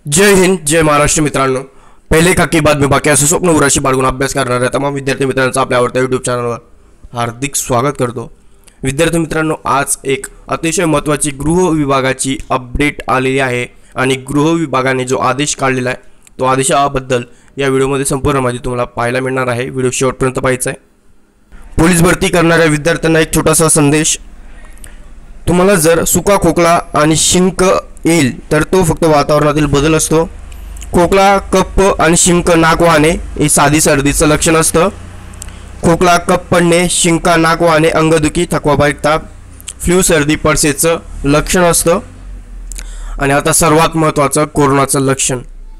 जय हिंद, जय महाराष्ट्र मित्रांनो. पहिले खाकी बातमी बाकी असं स्वप्न उराशी बाळगून अभ्यास करणाऱ्या तमाम विद्यार्थी मित्रांचं आपल्या आवडत्या यूट्यूब चॅनलवर हार्दिक स्वागत करतो. विद्यार्थी मित्रांनो, आज एक अतिशय महत्त्वाची गृह विभागाची अपडेट आलेली आहे आणि गृह विभागाने जो आदेश काढलेला आहे तो आदेशाबद्दल या व्हिडिओमध्ये संपूर्ण माहिती तुम्हाला पाहायला मिळणार आहे. व्हिडिओ शेवटपर्यंत पाहायचा आहे. पोलीस भरती करणाऱ्या विद्यार्थ्यांना एक छोटासा संदेश. तुम्हाला जर सुका खोकला आणि शिंक येईल तर तो फक्त वातावरणातील बदल असतो. खोकला, कफ आणि शिंक, नाक वाहणे हे साधी सर्दीचं लक्षण असतं. खोकला, कफ पडणे, शिंका, नाक वाहणे, अंगदुखी, थकवा, बारीक ताप, फ्लू, सर्दी, पडसेचं लक्षण असतं. आणि आता सर्वात महत्त्वाचं कोरोनाचं लक्षण.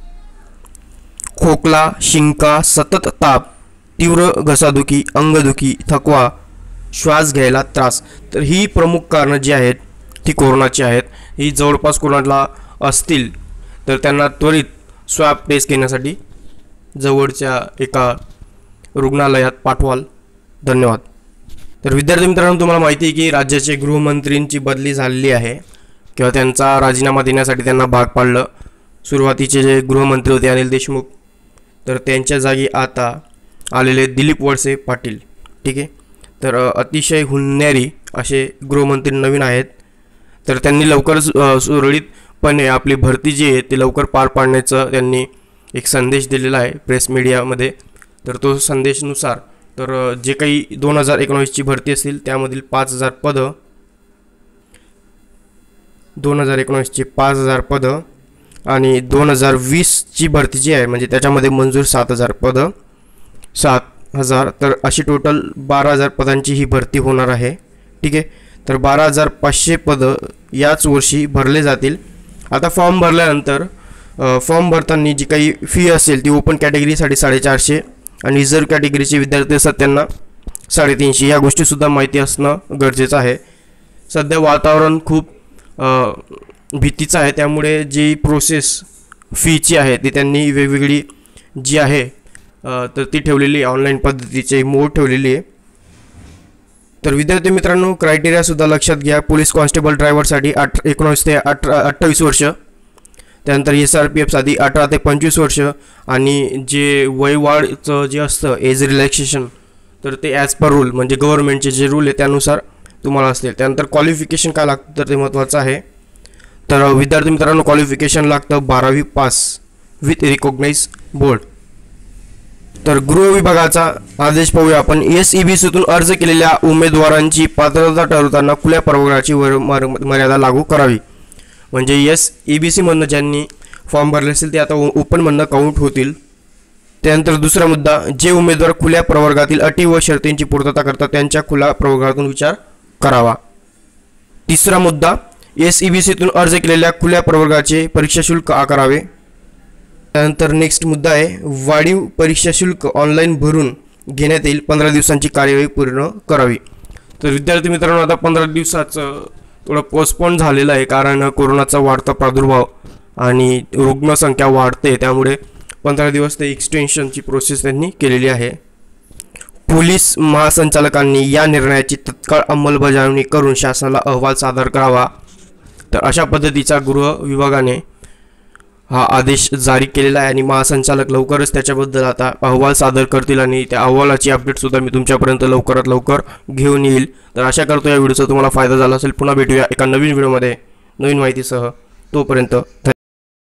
खोकला, शिंका, सतत ताप, तीव्र घसादुखी, अंगदुखी, थकवा, श्वास घ्यायला त्रास. तर ही प्रमुख कारणं जी आहेत ती कोरोनाची आहेत. ही जवळपास कोरोनाला असतील तर त्यांना त्वरित स्वॅब टेस्ट घेण्यासाठी जवळच्या एका रुग्णालयात पाठवाल. धन्यवाद. तर विद्यार्थी मित्रांनो, तुम्हाला माहिती आहे की राज्याचे गृहमंत्रींची बदली झालेली आहे किंवा त्यांचा राजीनामा देण्यासाठी त्यांना भाग पाडलं. सुरुवातीचे जे गृहमंत्री होते अनिल देशमुख, तर त्यांच्या जागी आता आलेले दिलीप वळसे पाटील. ठीक आहे. तर अतिशय हुन्यारी असे गृहमंत्री नवीन आहेत. तर त्यांनी लवकरच सुरळीतपणे आपली भरती जी आहे ती लवकर पार पाडण्याचा त्यांनी एक संदेश दिलेला आहे प्रेस मीडियामध्ये. तर तो संदेशानुसार तर जे काही 2019ची भरती असतील त्यामधील 5000 पदं, 2019ची 5000 पदं आणि 2020ची भरती जी आहे म्हणजे त्याच्यामध्ये मंजूर 7000 पदं, 7000, तर अशी टोटल 12000 पदांची ही भरती होणार आहे. ठीक आहे. तर 12500 पदं याच वर्षी भरले जातील. आता फॉर्म भरल्यानंतर फॉर्म भरताना जी काही फी असेल ती ओपन कॅटेगरीसाठी 450 आणि रिझर्व कॅटेगरीचे विद्यार्थी असतात त्यांना 350. या गोष्टीसुद्धा माहिती असणं गरजेचं आहे. सध्या वातावरण खूप भीतीचं आहे, त्यामुळे जी प्रोसेस फीची आहे ती त्यांनी वेगवेगळी जी आहे तर ती ठेवलेली ऑनलाईन पद्धतीची मोड ठेवलेली आहे. तर विद्यार्थी मित्रांनो, क्रायटेरियासुद्धा लक्षात घ्या. पोलीस कॉन्स्टेबल ड्रायव्हरसाठी 19 ते 28 वर्ष, त्यानंतर SRPFसाठी 18 ते 25 वर्ष आणि जे वयवाढचं जे असतं एज रिलॅक्सेशन तर ते ॲज पर रूल म्हणजे गव्हर्नमेंटचे जे रूल आहे त्यानुसार तुम्हाला असतील. त्यानंतर क्वालिफिकेशन काय लागतं तर ते महत्त्वाचं आहे. तर विद्यार्थी मित्रांनो, क्वालिफिकेशन लागतं 12वी पास विथ रिकॉग्नाइज बोर्ड. तर गृह विभागाचा आदेश पाहूया आपण. SEBCतून अर्ज केलेल्या उमेदवारांची पात्रता ठरवताना खुल्या प्रवर्गाची मर्यादा लागू करावी. म्हणजे SEBCमधनं ज्यांनी फॉर्म भरले असेल ते आता ओपनमधनं काउंट होतील. त्यानंतर दुसरा मुद्दा, जे उमेदवार खुल्या प्रवर्गातील अटी व शर्तींची पूर्तता करतात त्यांच्या खुल्या प्रवर्गातून विचार करावा. तिसरा मुद्दा, SEBCतून अर्ज केलेल्या खुल्या प्रवर्गाचे परीक्षा शुल्क आकारावे. त्यानंतर नेक्स्ट मुद्दा आहे, वाढीव परीक्षा शुल्क ऑनलाईन भरून घेण्यात येईल. 15 दिवसांची कार्यवाही पूर्ण करावी. तर विद्यार्थी मित्रांनो, आता 15 दिवसाचं थोडं पोस्टपोन झालेलं आहे कारण कोरोनाचा वाढता प्रादुर्भाव आणि रुग्णसंख्या वाढते, त्यामुळे 15 दिवस ते एक्सटेन्शनची प्रोसेस त्यांनी केलेली आहे. पोलीस महासंचालकांनी या निर्णयाची तत्काळ अंमलबजावणी करून शासनाला अहवाल सादर करावा. तर अशा पद्धतीचा गृह विभागाने हा आदेश जारी केलेला आहे आणि महासंचालक लवकरच त्याच्याबद्दल आता अहवाल सादर करतील आणि त्या अहवालाची अपडेटसुद्धा मी तुमच्यापर्यंत लवकरात लवकर घेऊन येईल. तर आशा करतो या व्हिडिओचा तुम्हाला फायदा झाला असेल. पुन्हा भेटूया एका नवीन व्हिडिओमध्ये नवीन माहितीसह. तोपर्यंत